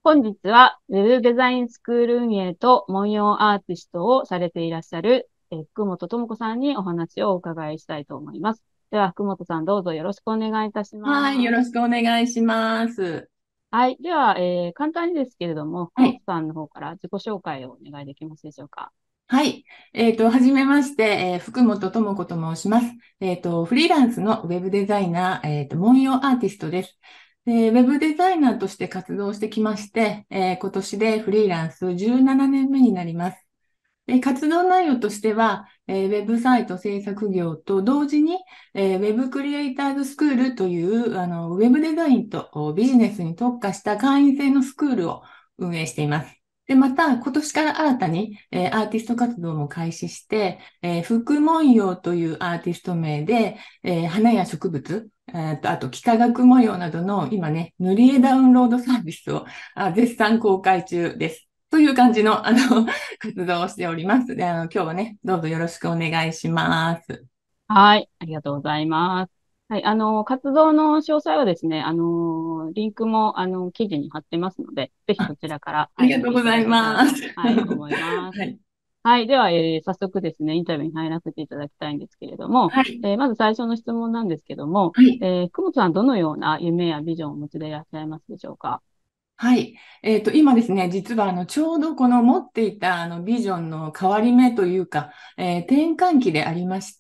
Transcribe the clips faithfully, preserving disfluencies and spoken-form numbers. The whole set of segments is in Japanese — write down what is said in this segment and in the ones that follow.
本日は Web デザインスクール運営と文様アーティストをされていらっしゃる、えー福本智子さんにお話をお伺いしたいと思います。では、福本さんどうぞよろしくお願いいたしはい、よます。 ろしくお願いします。 はい。では、えー簡単にですけれども、福はい。 本さんの方から自己紹介をお願いできますでしょうか。 はい。えっと、はじめまして、えー福本智子と申します。えっと、フリーランスのウェブデザイナー、えっと、文様アーティストです。で、ウェブデザイナーとして活動してきまして、えー今年でフリーランスじゅうななねんめになります。で、活動内容としては、えーウェブサイト制作業と同時に、えーウェブクリエイターズスクールという、あの、ウェブデザインとおビジネスに特化した会員制のスクールを運営しています。で、また、今年から新たに、えーアーティスト活動も開始して、えー、副文様というアーティスト名で、えー花や植物、えーと、あと、幾何学模様などの今ね、塗り絵ダウンロードサービスをあ絶賛公開中です。という感じの、あの、活動をしております。で、あの、今日はね、どうぞよろしくお願いします。 はい。ありがとうございます。はい。あの、活動の詳細はですね、あの、リンクも、あの、記事に貼ってますので、ぜひあ、 そちらから、 ありはい、見ていたがとうございだけたら、 ます。 はい、と思います。 はい。 はい。では、えー早速ですね、インタビューに入らせていただきたいんですけれども、 はい。 えーまず最初の質問なんですけども、 はい。 えー、久保田さん、どのような夢やビジョンをお持ちでいらっしゃいますでしょうか？ はい。えっと、今ですね、実はあの、ちょうどこの持っていたあのビジョンの変わり目というか、えー転換期でありまして、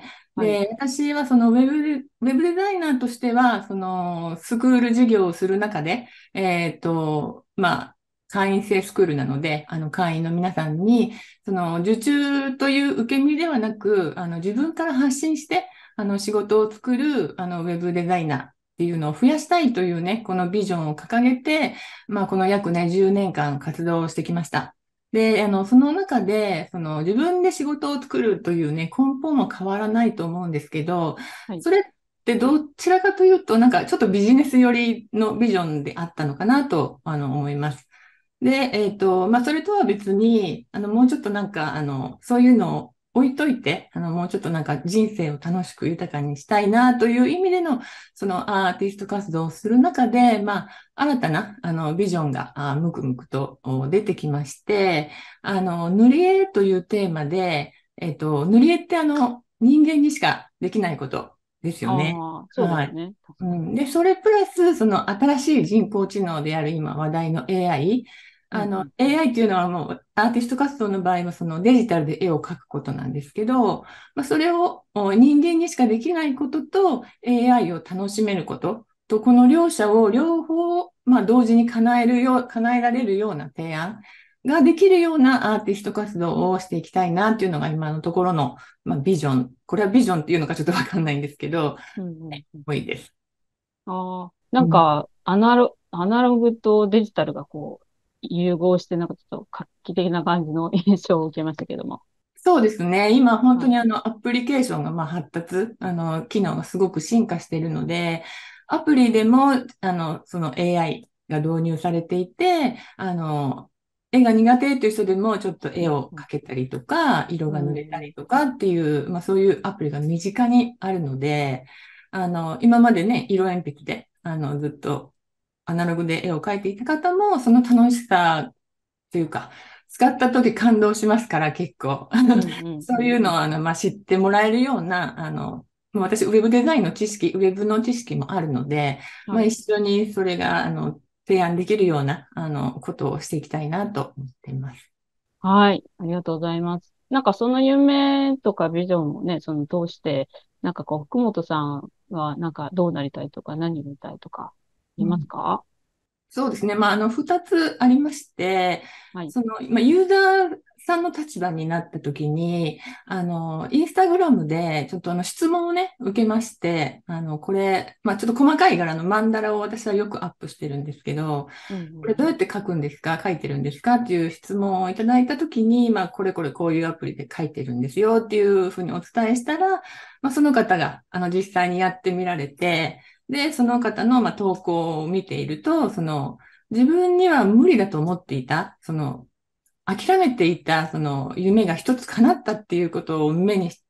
はい。 で、私はそのウェブで、ウェブデザイナーとしては、そのスクール事業をする中で、えっと、まあ、会員制スクールなので、あの、会員の皆さんに、その受注という受け身ではなく、あの、自分から発信して、あの、仕事を作る、あの、ウェブデザイナーっていうのを増やしたいというね、このビジョンを掲げて、まあ、この約ね、じゅうねんかん活動をしてきました。で、あの、その中で、その自分で仕事を作るというね、根本は変わらないと思うんですけど、 はい。 それってどちらかというと、なんかちょっとビジネス寄りのビジョンであったのかなと、あの、思います。で、えっと、まあ、それとは別に、あの、もうちょっとなんか、あの、そういうのを置いといて、あの、もうちょっとなんか人生を楽しく豊かにしたいなという意味での、そのアーティスト活動をする中で、まあ、新たな、あの、ビジョンが、あ、むくむくとお出てきまして、あの、塗り絵というテーマで、えっと、塗り絵ってあの、人間にしかできないことですよね。 ああ、そうではい。 すね。確かに。 うん、で、それプラス、その新しい人工知能である今話題の エーアイ。あの、 うんうん。 エーアイ っていうのはもうアーティスト活動の場合はそのデジタルで絵を描くことなんですけど、まあ、それをお人間にしかできないことと エーアイ を楽しめることと、この両者を両方、まあ、同時に叶えるよう、叶えられるような提案ができるようなアーティスト活動をしていきたいなっていうのが今のところの、まあ、ビジョン。これはビジョンっていうのかちょっとわかんないんですけど、 うんうんうん。 多いです。 ああ、なうん、 んか、アナロ、アナログとデジタルがこう、融合して、なんかちょっと画期的な感じの印象を受けましたけども。 そうですね。今、本当はい。 にあの、アプリケーションがまあ発達、あの、機能がすごく進化しているので、アプリでも、あの、その エーアイ が導入されていて、あの、絵が苦手という人でも、ちょっと絵うんを描けたりとか、色うが塗れたん。うんりとかっていう、まあそういうアプリが身近にあるので、あの、今までね、色鉛筆で、あの、ずっとアナログで絵を描いていた方も、その楽しさっていうか、使った時感動しますから、結構。 うんうんそういうのを、あの、まあ、知ってもらえるような、あの、まあ私、ウェブデザインの知識、ウェブの知識もあるので、まあ、 はい。 一緒にそれが、あの、提案できるような、あの、ことをしていきたいなと思っています。 はい。ありがとうございます。なんかその夢とかビジョンをね、その通して、なんかこう、福本さんはなんかどうなりたいとか何になりたいとか、ありますうん、 か？ そうですね。まあ、あの、二つありまして、 はい。 その、まあ、ユーザーさんの立場になった時に、あの、インスタグラムで、ちょっとあの、質問をね、受けまして、あの、これ、まあ、ちょっと細かい柄のマンダラを私はよくアップしてるんですけど、 うんこれどうやって書くんですか書いてるんですかっていう質問をいただいた時に、まあ、これこれこういうアプリで書いてるんですよっていうふうにお伝えしたら、まあ、その方が、あの、実際にやってみられて、で、その方の、まあ、投稿を見ていると、その、自分には無理だと思っていた、その、諦めていた、その、夢が一つ叶ったっていうことを目にして、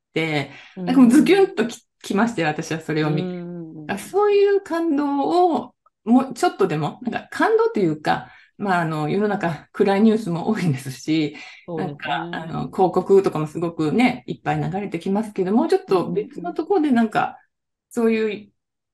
うなんかもうズキん。 ュンとき、きまして私はそれうを見て。 ん。うん。 あ、そういう感動を、もうちょっとでも、なんか感動というか、 まあ、あの、世の中暗いニュースも多いですし、 そうですなんか、あね。 の、広告とかもすごくね、いっぱい流れてきますけど、もうちょっうんとうんうん。 別のところでなんか、そういう、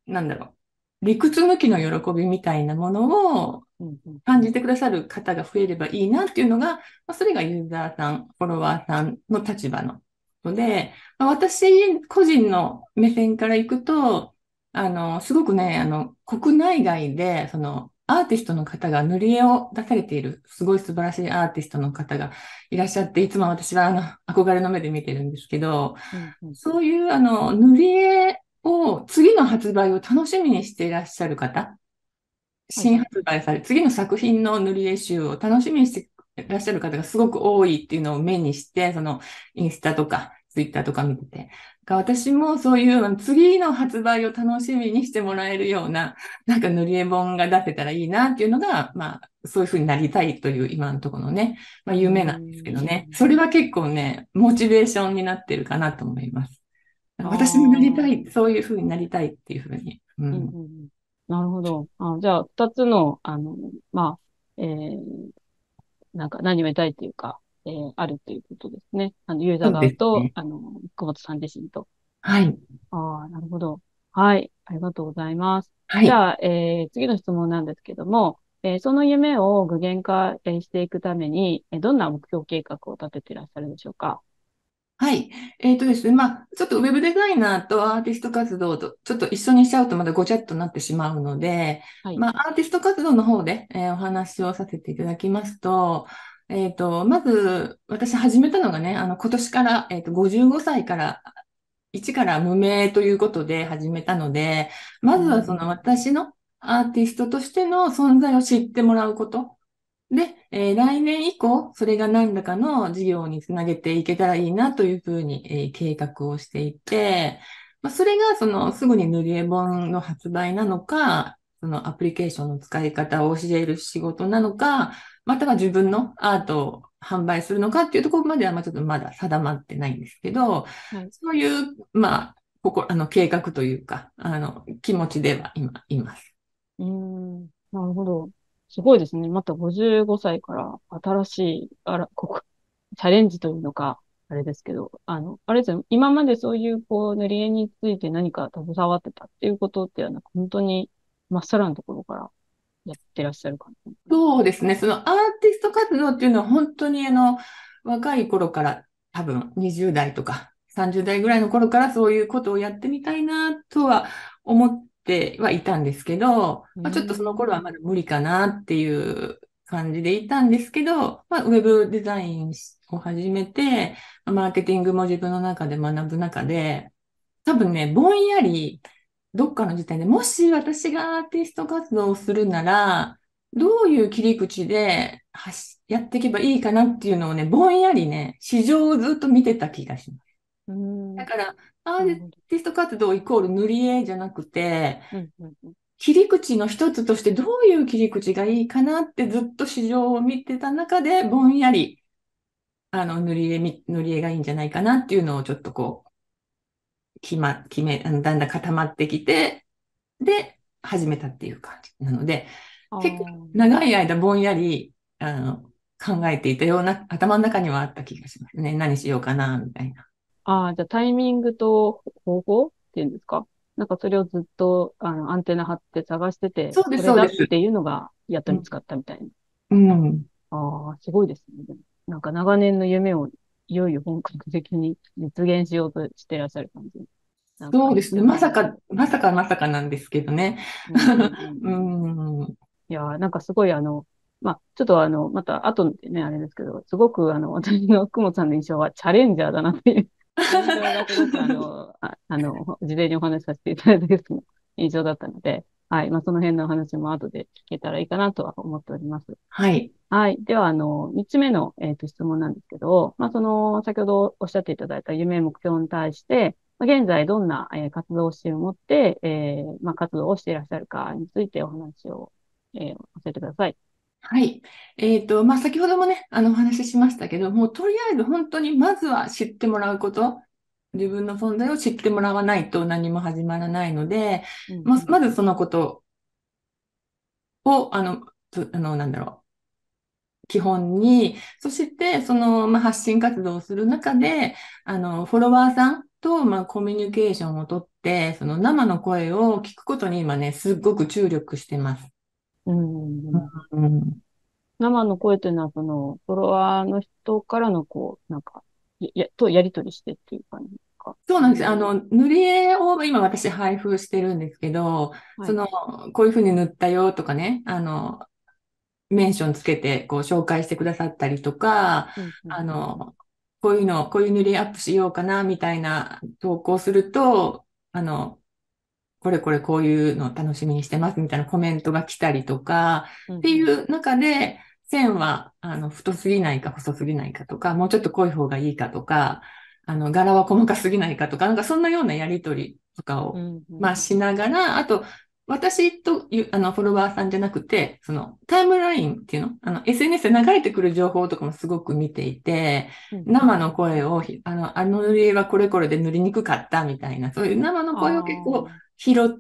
なんだろう、理屈抜きの喜びみたいなものをうんうんうん。 感じてくださる方が増えればいいなっていうのが、まあ、それがユーザーさん、フォロワーさんの立場のので、まあ、私個人の目線からいくと、あの、すごくね、あの、国内外で、その、アーティストの方が塗り絵を出されている、すごい素晴らしいアーティストの方がいらっしゃって、いつも私はあの、憧れの目で見てるんですけど、 うんうん。 そういうあの、塗り絵を、次の発売を楽しみにしていらっしゃる方、新はいはい。 発売され、次の作品の塗り絵集を楽しみにしていらっしゃる方がすごく多いっていうのを目にして、そのインスタとかツイッターとか見てて、が私もそういうあの次の発売を楽しみにしてもらえるような、なんか塗り絵本が出せたらいいなっていうのが、まあ、そういうふうになりたいという今のところのね、まあうー夢なんですけどね。 ん。 それは結構ね、モチベーションになってるかなと思います。 あ私もなりたあ。 い、そういうふうになりたいっていうふうに。ううんうんん。 うん。なるほど。あ、じゃあ、二つの、あの、まあ、えー、なんか何を得たいっていうか、えー、あるっていうことですね。あの、ユーザーそう側と、 ですね。 あの、久保田さん自身と。 はい。 ああ、なるほど。はい。ありがとうございます。 はい。 じゃあ、えー、次の質問なんですけども、えー、その夢を具現化えーしていくために、えーどんな目標計画を立てていらっしゃるでしょうか？ はい。えっとですね。まあ、ちょっとウェブデザイナーとアーティスト活動とちょっと一緒にしちゃうとまだごちゃっとなってしまうので、 はい。 まあ、アーティスト活動の方で、えーお話をさせていただきますと、えっと、まず、私始めたのがね、あの、今年から、えっと、ごじゅうごさいから一から無名ということで始めたので、まうずはそのん。 私のアーティストとしての存在を知ってもらうこと。で、えー来年以降、それが何らかの事業につなげていけたらいいなというふうに、えー計画をしていて、まあ、それがそのすぐに塗り絵本の発売なのか、そのアプリケーションの使い方を教える仕事なのか、または自分のアートを販売するのかっていうところまではまあちょっとまだ定まってないんですけど、 はい。 そういう、まあ、ここ、あの、計画というか、あの、気持ちでは今、います。 うーん。なるほど。すごいですね。またごじゅうごさいから新しい、あら、ここ、チャレンジというのか、あれですけど、あの、あれですよ。今までそういう、こう、塗り絵について何か携わってたっていうことっていうのは、本当に、まっさらなところからやってらっしゃる感じ。 そうですね。そのアーティスト活動っていうのは本当にあの、若い頃から多分にじゅう代とかさんじゅう代ぐらいの頃からそういうことをやってみたいなとは思ってはいたんですけど、 うーまあ、ちょっとその頃はん。 まだ無理かなっていう感じでいたんですけど、まあ、ウェブデザインを始めて、マーケティングも自分の中で学ぶ中で、多分ね、ぼんやり、どっかの時点でもし私がアーティスト活動をするなら、どういう切り口ではしやっていけばいいかなっていうのをね、ぼんやりね、市場をずっと見てた気がします。 うーん。 だから、アーなるほど。 ティスト活動イコール塗り絵じゃなくて、 うん、うん、うん。 切り口の一つとしてどういう切り口がいいかなってずっと市場を見てた中で、ぼんやり、あの、塗り絵み、塗り絵がいいんじゃないかなっていうのをちょっとこう、決ま、決め、あのだんだん固まってきて、で、始めたっていう感じなので、 あ結構あ。 長い間ぼんやり、あの、考えていたような、頭の中にはあった気がしますね。何しようかな、みたいな。 ああ、じゃあタイミングと方法っていうんですか？なんかそれをずっと、あの、アンテナ張って探してて、 そうです、 これだっそうです。 ていうのが、やっとうん。 見つかったみたいな。 うん、 ああ、すごいですね。でもなんか長年の夢をいよいよ本格的に実現しようとしてらっしゃる感じ。なんかとっそうですね。 ても、 まさか、まさかまさかなんですけどね。 うんうんうんううん。 ん。 いやー、なんかすごいあの、まあ、ちょっとあの、また後でね、あれですけど、すごくあの、私の福本さんの印象はチャレンジャーだなっていう印象がすごくあの、あ、あの、事前にお話しさせていただいた時の印象だったので、はい。まあ、その辺のお話も後で聞けたらいいかなとは思っております。 はい。 はい。では、あの、三つ目の、えっと、質問なんですけど、まあ、その、先ほどおっしゃっていただいた夢、目標に対して、まあ、現在どんな、えー活動心を持って、えーまあ、活動をしていらっしゃるかについてお話を、えー教えてください。 はい。えっと、まあ、先ほどもね、あの、お話ししましたけど、もうとりあえず本当にまずは知ってもらうこと、自分の存在を知ってもらわないと何も始まらないので、 うん、 まあ、 うん、 まずそのことを、あの、とあの、なんだろう。 基本に、そしてその、まあ、発信活動をする中で、あの、フォロワーさんと、まあ、コミュニケーションをとって、その生の声を聞くことに今ね、すっごく注力してます。 うん。 うん、 生の声というのは、その、フォロワーの人からの、こう、なんか、や、やとやりとりしてっていう感じですか？ そうなんです。あの、塗り絵を今私配布してるんですけど、 はい。 その、こういうふうに塗ったよとかね、あの、メンションつけて、こう、紹介してくださったりとか、 うん、うん、 あうん、うん。 の、こういうの、こういう塗りアップしようかな、みたいな投稿すると、あの、これこれこういうの楽しみにしてます、みたいなコメントが来たりとか、 うん、 っていうん。 う中で、線は、あの、太すぎないか細すぎないかとか、もうちょっと濃い方がいいかとか、あの、柄は細かすぎないかとか、なんかそんなようなやりとりとかを、 うん、うん、 まあしながら、あと、私という、あの、フォロワーさんじゃなくて、その、タイムラインっていうのあの、エスエヌエス で流れてくる情報とかもすごく見ていて、 うん、うん。 生の声をひ、あの、あの塗り絵はこれこれで塗りにくかったみたいな、そういう生の声を結構あ拾って、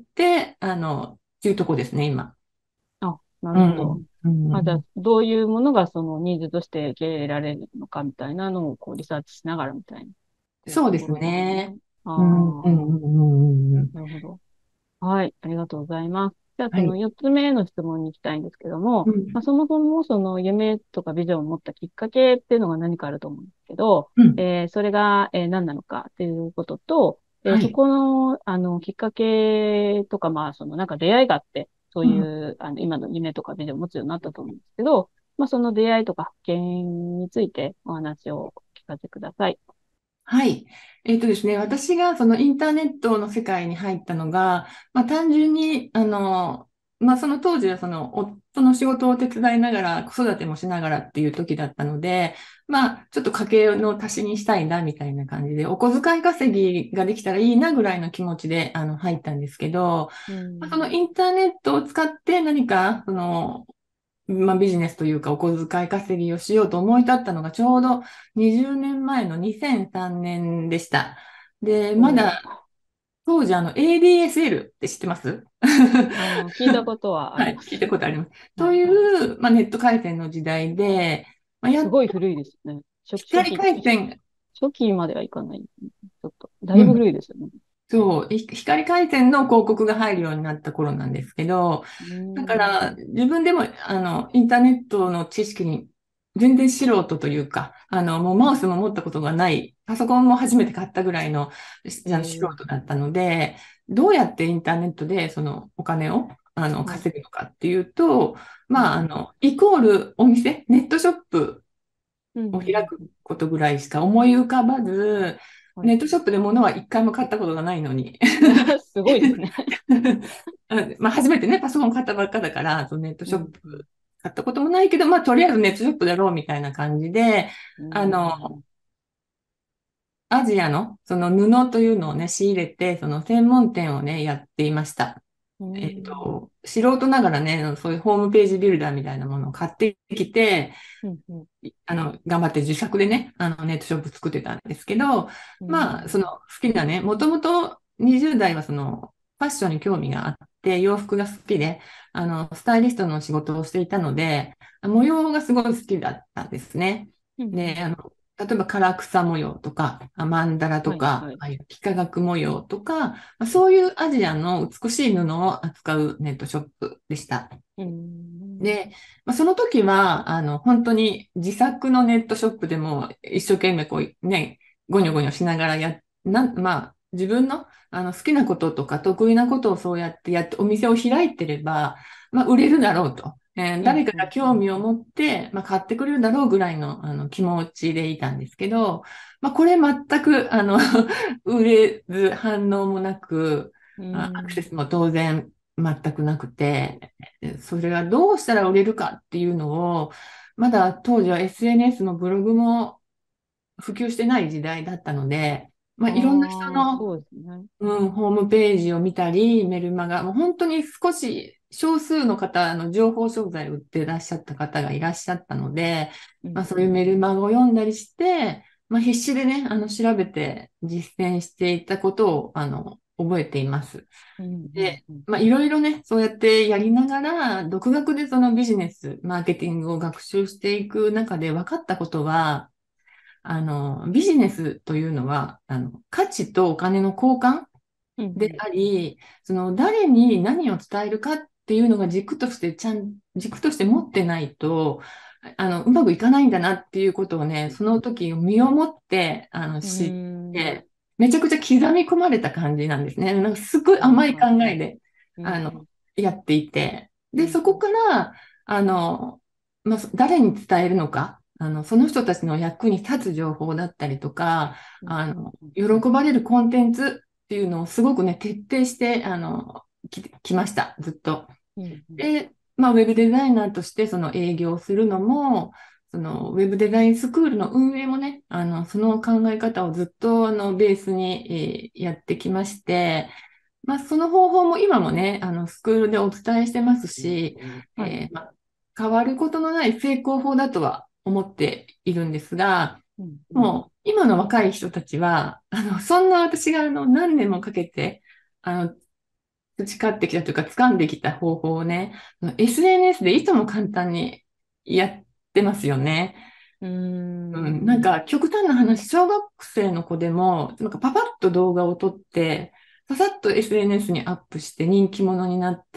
あの、っていうとこですね、今。 あ、あ、なるほど。 うん。うあ、じゃあ、 ん。 どういうものがそのニーズとして受け入れられるのかみたいなのをこうリサーチしながらみたいなとそうですころですよね。 ね。あうん、うん、うあ、 ん、うん、うん。 なるほど。はい、ありがとうございます。じゃあ、そのはい。 四つ目の質問に行きたいんですけども、 うん、 まあ、そもそもその夢とかビジョンを持ったきっかけっていうのが何かあると思うんですけど、 うん。 えーそれが、えー何なのかっていうことと、えーはい。 そこの、あの、きっかけとか、まあ、そのなんか出会いがあって、そういうん。 う、あの、今の夢とかビジョンを持つようになったと思うんですけど、まあ、その出会いとか発見についてお話をお聞かせください。 はい。えっとですね、私がそのインターネットの世界に入ったのが、まあ単純に、あの、まあその当時はその夫の仕事を手伝いながら子育てもしながらっていう時だったので、まあちょっと家計の足しにしたいなみたいな感じで、お小遣い稼ぎができたらいいなぐらいの気持ちであの入ったんですけど、 うまあ、そのん。 インターネットを使って何かそのまあ、ビジネスというかお小遣い稼ぎをしようと思い立ったのがちょうどにじゅうねんまえのにせんさんねんでした。で、まだおー、 当時あの エーディーエスエル って知ってます？ あの、聞いたことはあはい、 ります。 聞いたことあります。といはい。 う、まあ、ネット回線の時代で、まあ、やっとすごい古いですね。初期、初光期、 回線、 初期まではいかない。ちょっと、だいぶうん、 古いですよね。 そう、い光回線の広告が入るようになった頃なんですけど、 うーだかん。 ら、自分でも、あの、インターネットの知識に、全然素人というか、あの、もうマウスも持ったことがない、パソコンも初めて買ったぐらいの、しあの素えー、 人だったので、どうやってインターネットでそのお金を、あの、 はい。 稼ぐのかっていうと、まあ、あうん。 の、イコールお店、ネットショップうん。うん。 を開くうん。 ことぐらいしか思い浮かばず、 はい。 ネットショップで物は一回も買ったことがないのに、 すごいですね。 あまあ、初めてね、パソコン買ったばっかだから、そのネットうん。 ショップ買ったこともないけど、まあ、とりあえずネットショップだろうみたいな感じで、 うあの、 ん。 アジアのその布というのをね、仕入れて、その専門店をね、やっていました。 うえっん。 と、素人ながらね、そういうホームページビルダーみたいなものを買ってきて、 うん。うん。 あの、頑張って自作でね、あの、ネットショップ作ってたんですけど、 うまあ、そのん。 好きなね、もともとにじゅう代はその、ファッションに興味があって、洋服が好きで、あの、スタイリストの仕事をしていたので、模様がすごい好きだったんですね。 うん。うで、あん。 の、例えば唐草模様とか、あマンダラとはい。 か、 はい。 ああいう幾何学模様とか、まあそういうアジアの美しい布を扱うネットショップでした。 うん。 で、まあ、その時は、あの、本当に自作のネットショップでも一生懸命こうね、ゴニョゴニョしながらや、なん、まあ、自分の、あの好きなこととか得意なことをそうやってやってお店を開いてれば、まあ、売れるだろうと。えーうん。 誰かがうん。 興味を持って、まあ、買ってくれるだろうぐらいの、あの気持ちでいたんですけど、まあ、これ全く、あの売れず反応もなく、 うあアクセん。 スも当然全くなくて、それがどうしたら売れるかっていうのを、まだ当時は エスエヌエス のブログも普及してない時代だったので、まあ、いろんな人ああ、 の、 そうですね。 うん、ホームページを見たり、メルマガ、もう本当に少し少数の方の情報商材を売ってらっしゃった方がいらっしゃったので、 うん。 まあ、そういううん。 メルマガを読んだりして、まあ、必死でね、あの調べて実践していたことを、あの、 覚えています。 うん、うん、 で、 うん。 まあ、いろいろね、そうやってやりながら、独学でそのビジネス、マーケティングを学習していく中で分かったことは、あの、ビジネスというのは、あの、価値とお金の交換うん、 であり、その誰に何を伝えるかっていうのが軸としてちゃん、軸として持ってないと、あの、うまくいかないんだなっていうことをね、その時身をもって、あの、 う知っん。うーん。 て、めちゃくちゃ刻み込まれた感じなんですね。なんかすごいはい、 甘い考はい、はい。 えで、 うん、うん、 あの、やっていて。で、 うん、 そこから、あの、まあ、誰に伝えるのか、あの、その人たちの役に立つ情報だったりとか、 うん、うん、 あの、 うん。 喜ばれるコンテンツっていうのをすごくね、徹底して、あの、き、きました、ずっと。 うん、うん。 で、まあ、ウェブデザイナーとしてその営業をするのも、そのウェブデザインスクールの運営もね、あの、その考え方をずっとあのベースに、えーやってきまして、まあ、その方法も今もね、あの、スクールでお伝えしてますし、 はい。 えーまあ、変わることのない成功法だとは思っているんですが、 うん、うん。 もう今の若い人たちは、あの、そんな私があの何年もかけて、あの、培ってきたというか、掴んできた方法をね、エスエヌエス でいとも簡単にやってますよね。 うーうん、なんん。 か極端な話、小学生の子でも、なんかパパッと動画を撮って、ささっと エスエヌエス にアップして人気者になって、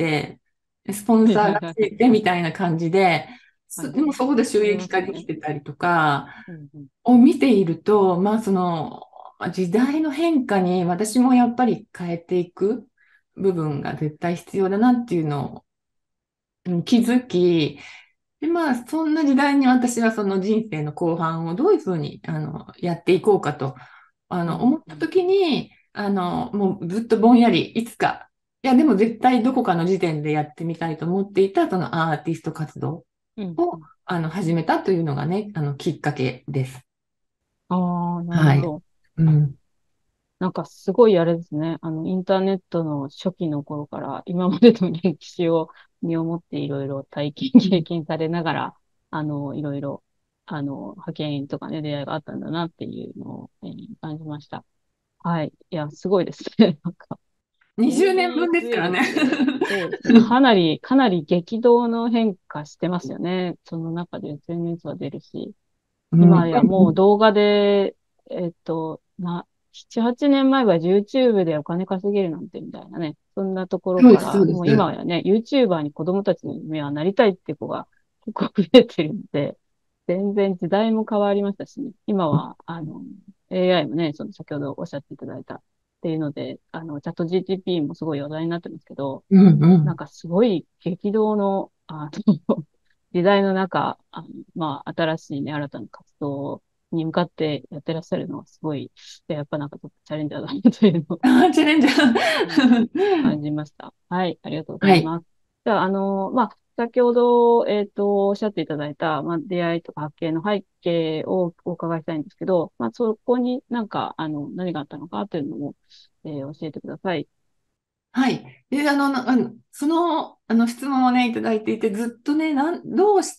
スポンはい、 サーはい、はい。 がついてみたいな感じで、 はい。 すでもそこで収あり益化できますよね。 てたりとか、 うん、うん。 を見ていると、まあその、まあ時代の変化に私もやっぱり変えていく部分が絶対必要だなっていうのをうん気づき、で、まあそんな時代に私はその人生の後半をどういうふうにあのやっていこうかとあのうん、うん。 思った時に、あのもうずっとぼんやりいつか、いやでも絶対どこかの時点でやってみたいと思っていたそのアーティスト活動うん、うをん。 あの始めたというのがね、あのきっかけです。 ああ、なるはい。 ほど。 うん。 なんかすごいあれですね。あの、インターネットの初期の頃から今までの歴史を身をもっていろいろ体験、経験されながら、あの、いろいろ、あの、派遣とかね、出会いがあったんだなっていうのを、えー感じました。はい。いや、すごいですね。なんか、 20年分ですからエスエヌエス っね。 て、そうですね。かなり、かなり激動の変化してますよね。その中で エスエヌエス は出るし。 うん。 今やもう動画で、えっと、な、なな、はちねんまえは YouTube でお金稼げるなんてみたいなね。そんなところそうです、そから、 うです。 もう今やね、YouTuber に子供たちの夢はなりたいって子が結構増えてるので、全然時代も変わりましたしね。今は、あの、エーアイ もね、その先ほどおっしゃっていただいたっていうので、あの、チャット ジーティーピー もすごい話題になってますけど、 うんうん。 なんかすごい激動の、あの、時代の中、あの、まあ、新しいね、新たな活動に向かってやってらっしゃるのはすごい、いややっぱなんかちょっとチャレンジャーだなというのを、 あー、チャレンジャはい、 ー。 感じました。はい、ありがとうござはい。 います。じゃあ、あの、まあ、先ほど、えっと、おっしゃっていただいた、まあ、出会いとか発見の背景をお伺いしたいんですけど、まあ、そこになんか、あの、何があったのかというのを、えー教えてください。 はい。で、あの、なあの、その、あの質問をね、いただいていて、ずっとね、なん、どうして、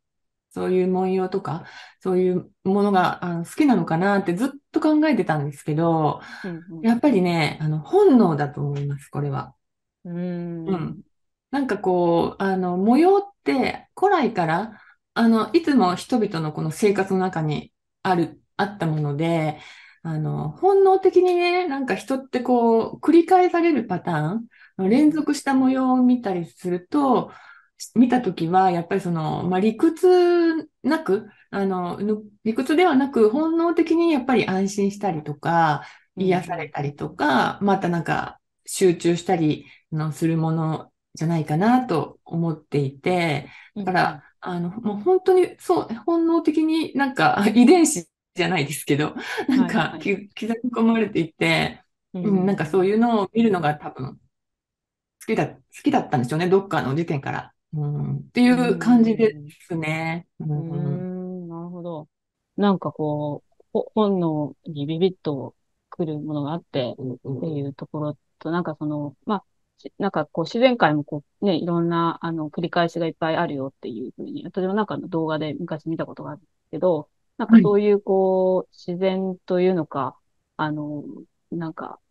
そういう文様とか、そういうものが、あの、好きなのかなってずっと考えてたんですけど、 うん、うん。 やっぱりね、あの、本能だと思います、これは。 うーうん。 ん。 なんかこう、あの、模様って古来から、あの、いつも人々のこの生活の中にある、あったもので、あの、本能的にね、なんか人ってこう、繰り返されるパターン、 うん、 連続した模様を見たりすると、見たときは、やっぱりその、まあ、理屈なく、あの、ぬ理屈ではなく、本能的にやっぱり安心したりとか、 うん、 癒さうん。 れたりとか、またなんか集中したり、のするものじゃないかなと思っていて、 うん、うん。 だから、あの、もう本当にそう、本能的になんか遺伝子じゃないですけど、なんはい、 かはい。 き刻み込まれていて、 ううん、なんかそうん。 いうのを見るのが多分好きだ、好きだったんでしょうね、どっかの時点から。うん、ってういう感じでん。 すね。ううーん、 ん、なるほど。なんかこう、ほ本能にビビッとくるものがあってっていうところと、なんかその、まあ、しなんかこう自然界もこうね、いろんなあの繰り返しがいっぱいあるよっていうふうに、私もなんかの動画で昔見たことがあるんですけど、なんかはい。 そういうこう、自然というのか、あの、なんか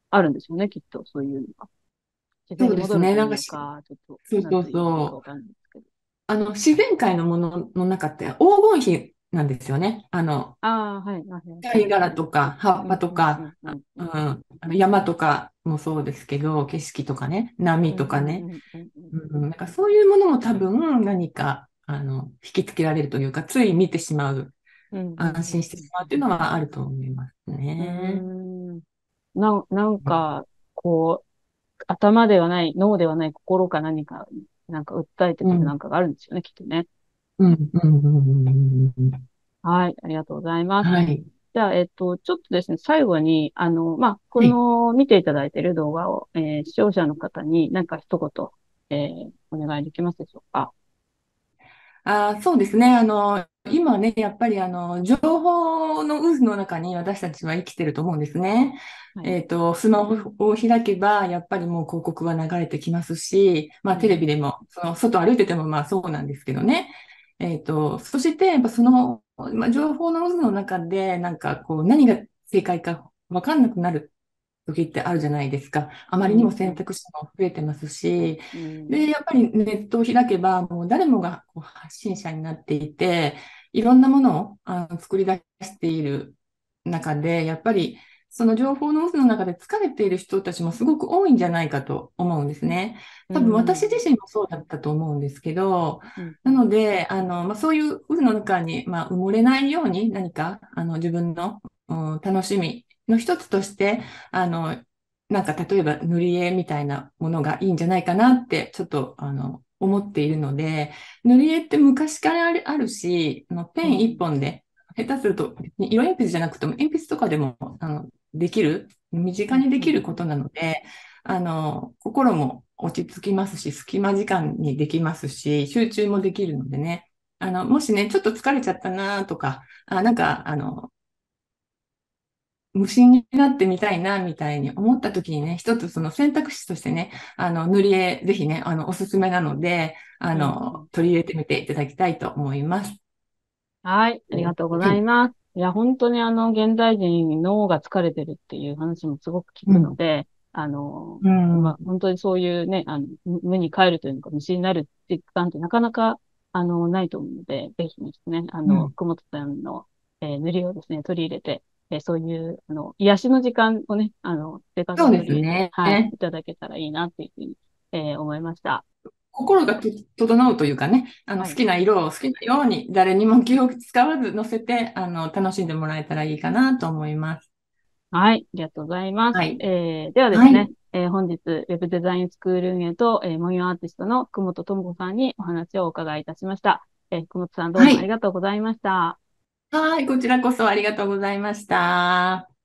あるんですよね、きっと、そういうのが。自然にそうですね。 戻るといなんかし、 うか、ちょっと、 そうそうなんと言っていいかそう。 わかんないですけど。 あの、自然界のものの中って黄金比なんですよね。あの、 ああ、はい、はい、はい。 貝殻とか葉っぱうん、うん、うとか、 ん、うあん、うん。 うん、あの山とかもそうですけど、景色とかね、 うん、 波とうん、 かね。 うん、うん、 うん、なんかそういうものも多分何か、あの、引きつけられるというか、つい見てしまう、 うん、うん、 安心してしまうっていうのはあると思いますうね。 ん。うーん。なん、なんか、こう、頭ではない、脳ではない心か何か、なんか訴えてうん、 くるなんかがあるんですよね、きっとね。 うん、うん、うん、うん、うん。 はい、ありがとうございます。 はい。 じゃあ、えっと、ちょっとですね、最後に、あの、まあ、こはい。 の見ていただいている動画を、えー視聴者の方に何か一言、えーお願いできますでしょうか。 あー、そうですね。あの、今ね、やっぱりあの、情報の渦の中に私たちは生きてると思うんですね。 はい。 えっと、スマホを開けば、やっぱりもう広告は流れてきますし、まあテレうん、 ビでも、その外歩いててもまあそうなんですけどね。えっと、そしてやっぱその、まあ、情報の渦の中で、なんかこう、何が正解かわかんなくなる時ってあるじゃないですか。あまりにもうん、うん、 選択肢も増えてますし、 うん、 で、やっぱりネットを開けば、もう誰もがこう発信者になっていて、いろんなものをあの作り出している中で、やっぱりその情報の渦の中で疲れている人たちもすごく多いんじゃないかと思うんですね。 う多分私ん、 自身もそうだったと思うんですけど、 うん、うなん、 ので、あの、まあ、そういう渦の中に、まあ、埋もれないように何か、あの、自分の、うん、楽しみの一つとして、あの、なんか例えば塗り絵みたいなものがいいんじゃないかなってちょっとあの思っているので、塗り絵って昔からある、あるし、あのペン一うん、 本で、下手すると色鉛筆じゃなくても鉛筆とかでもあのできる、身うん、 近にでうん、 きることなので、あの心も落ち着きますし、隙間時間にできますし、集中もできるのでね、あのもしね、ちょっと疲れちゃったなとか、あ、なんかあの無心になってみたいな、みたいに思った時にね、一つその選択肢としてね、あの、塗り絵、ぜひね、あの、おすすめなので、あうん、うの、 ん。 取り入れてみていただきたいと思います。 はい、ありがとうごはい。 ざいます。いや、本当にあの、現代人脳が疲れてるっていう話もすごく聞うん。 くので、あの、 うん。 まあ、本当にそういうね、あの、無無に帰るというのか、虫になる実感ってなかなか、あの、ないと思うので、ぜひですね、あの、 うん。 福本さんの、えー塗りをですね、取り入れて、えーそういう、あの、癒しの時間をね、あの、生活そうでに取り入れて、 すね。 はい、いただけたらいいなっていうふうに、えー思いました。 心がと整うというかね、あの、 はい。 好きな色を好きなように、誰にも気を使わず乗せて、あの、楽しんでもらえたらいいかなと思います。 はい、ありがとうございます。 はい。 えー、ではですね、 はい。 えー本日、ウェブデザインスクール運営と、えー、文様アーティストの福本智子さんにお話をお伺いいたしました。えー、福本さんどうもありはい。 がとうございました。 はい。こちらこそありがとうございました。